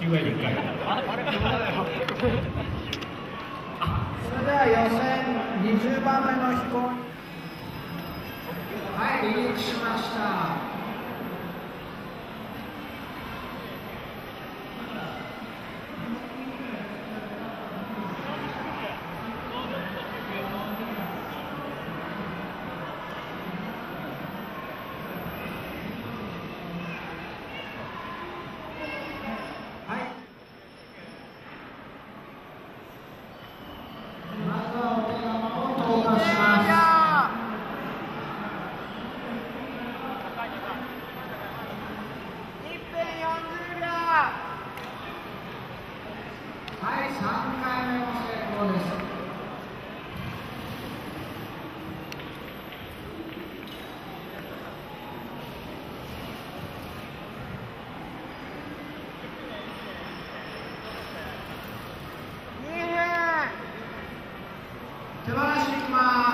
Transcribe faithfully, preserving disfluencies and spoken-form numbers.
ゅうばいでいっかい。 それでは予選にじゅうばんめの飛行。はい、離陸しました。はい、さんかいめの成功です。手放していきます。